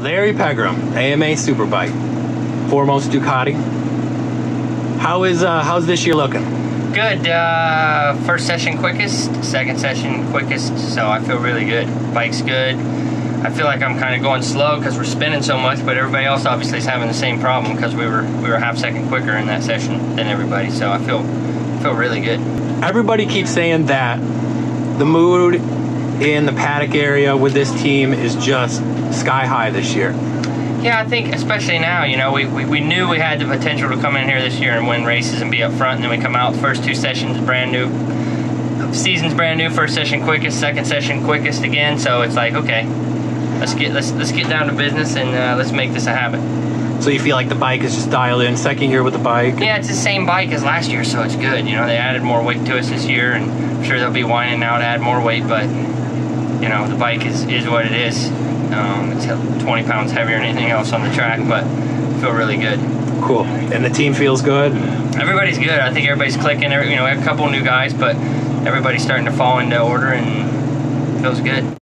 Larry Pegram, AMA Superbike, Foremost Ducati. How's this year looking? Good. First session quickest, second session quickest, so I feel really good. Bike's good. I feel like I'm kind of going slow because we're spinning so much, but everybody else obviously is having the same problem because we were half second quicker in that session than everybody. So I feel really good. Everybody keeps saying that the mood in the paddock area with this team is just sky high this year. Yeah, I think especially now, you know, we knew we had the potential to come in here this year and win races and be up front, and then we come out first two sessions brand new, season's brand new, first session quickest, second session quickest again. So it's like, okay, let's get down to business and let's make this a habit. So you feel like the bike is just dialed in, second year with the bike? Yeah, it's the same bike as last year, so it's good. You know, they added more weight to us this year, and I'm sure they'll be whining now to add more weight, but you know, the bike is what it is. It's 20 pounds heavier than anything else on the track, but I feel really good. Cool. And the team feels good? Everybody's good. I think everybody's clicking. You know, we have a couple new guys, but everybody's starting to fall into order and feels good.